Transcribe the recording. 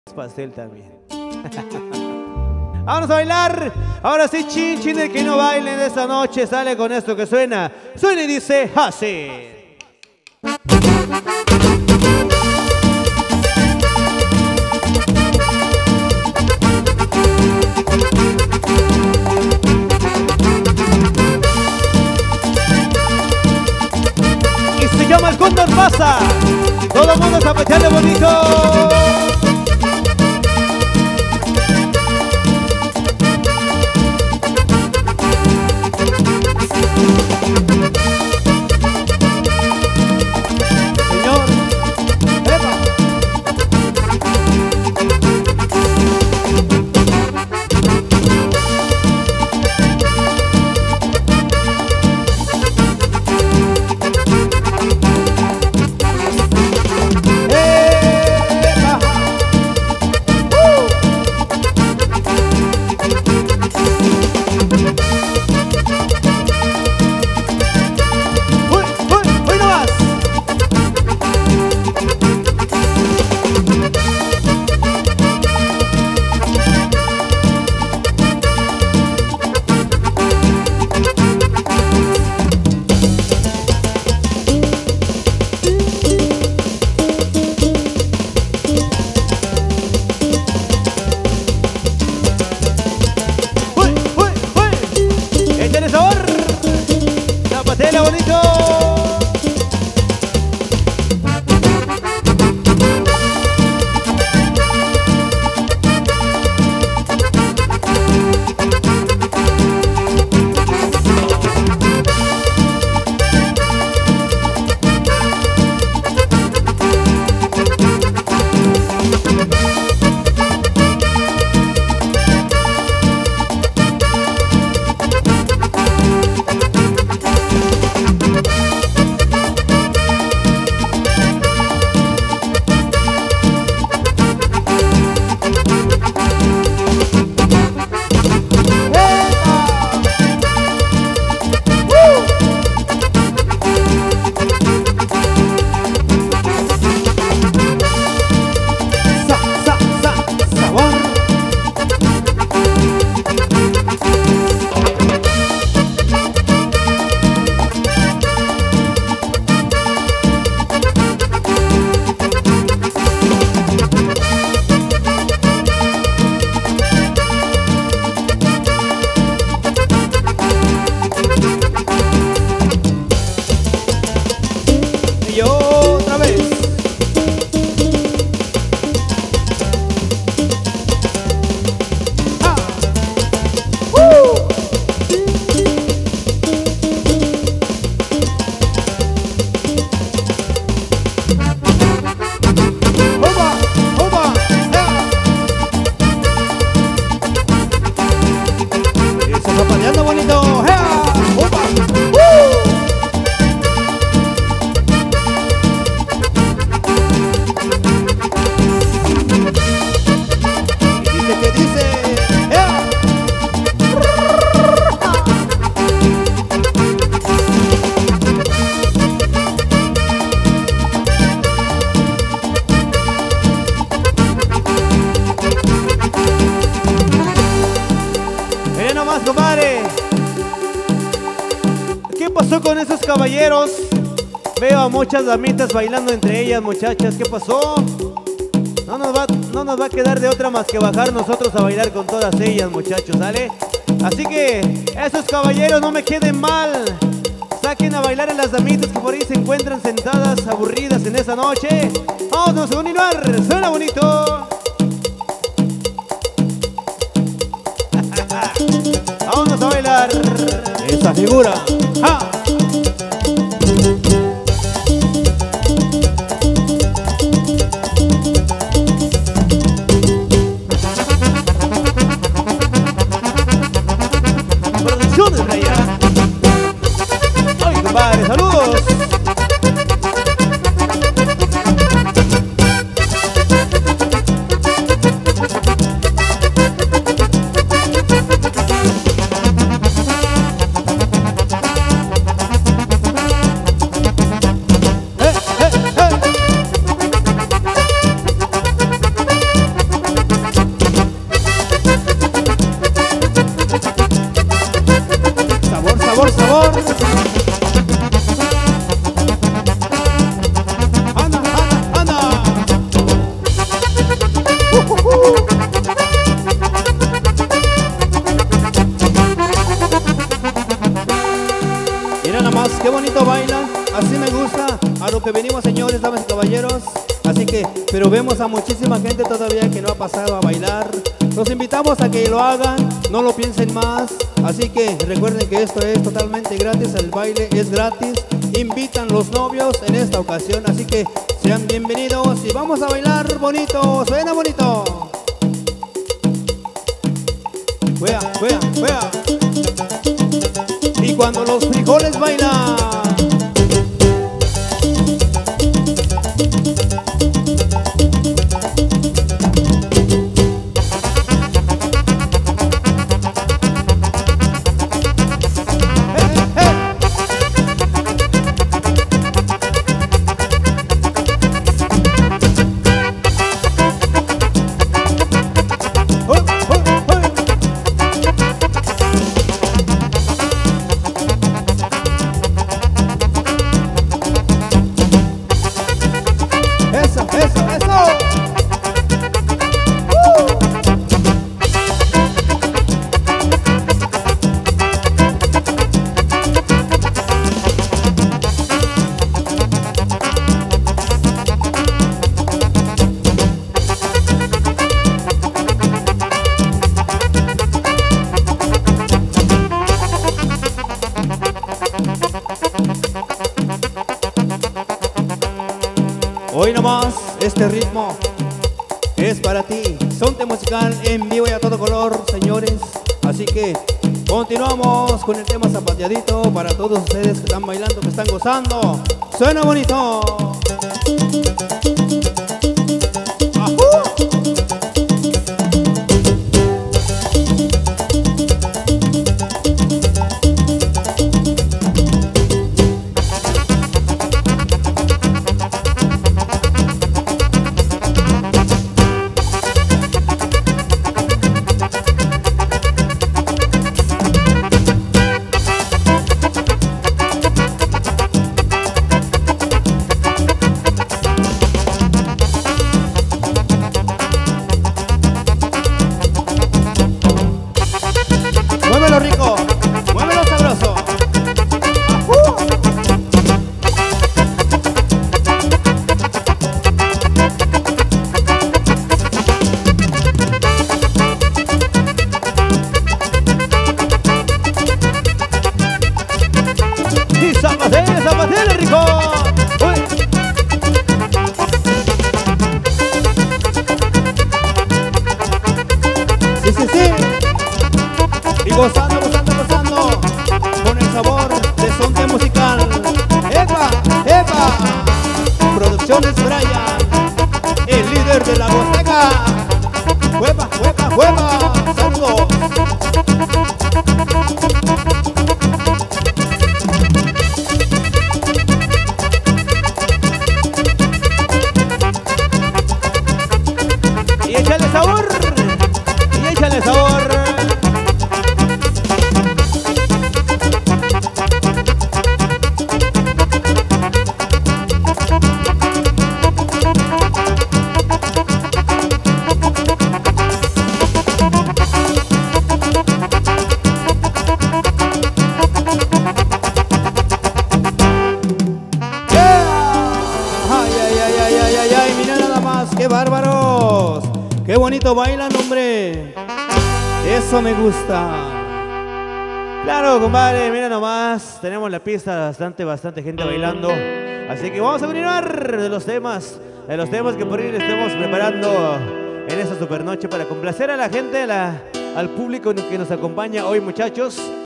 Pastel también. Vamos a bailar. Ahora sí, chin, chin, el que no baile de esta noche sale con esto que suena. Suena y dice así. Y se llama el Cóndor Pasa. Todo el mundo a zapacharle bonito. ¡Zapatela bonito! Y otra vez. ¡Ah! ¡Opa! ¡Opa! Y se está pateando bonito. ¡Opa! Miren nomás, compadre. ¿Qué pasó con esos caballeros? Veo a muchas damitas bailando entre ellas, muchachas. ¿Qué pasó? No nos va a quedar de otra más que bajar nosotros a bailar con todas ellas, muchachos, ¿sale? Así que esos caballeros no me queden mal. Saquen a bailar a las damitas que por ahí se encuentran sentadas, aburridas en esa noche. Vamos a continuar. Suena bonito. Vamos a bailar esa figura. ¡Ja! Producciones Raya. ¡Ay, compadre! ¡Saludos! lo que venimos, señores, damas y caballeros. Así que, pero vemos a muchísima gente todavía que no ha pasado a bailar. Los invitamos a que lo hagan, no lo piensen más. Así que recuerden que esto es totalmente gratis, el baile es gratis. Invitan los novios en esta ocasión, así que sean bienvenidos y vamos a bailar bonito, suena bonito. Juega, juega, juega. Y cuando los frijoles bailan. Hoy nomás este ritmo es para ti, Sonte musical en vivo y a todo color, señores. Así que continuamos con el tema zapateadito para todos ustedes que están bailando, que están gozando. Suena bonito. Muévelo rico, muévelo sabroso. Y zapatele, zapatele rico. Uy. Sí, sí, sí. Y gozando, gozando, gozando con el sabor de Sonte musical. ¡Epa! ¡Epa! Producciones Brian, el líder de la Huasteca. ¡Huepa, huepa, huepa! ¡Saludos! Y échale sabor. Y échale sabor. ¡Qué bárbaros! ¡Qué bonito bailan, hombre! Eso me gusta. Claro, compadre, mira nomás, tenemos la pista bastante gente bailando. Así que vamos a continuar de los temas que por ahí le estemos preparando en esta super noche para complacer a la gente, al público que nos acompaña hoy, muchachos.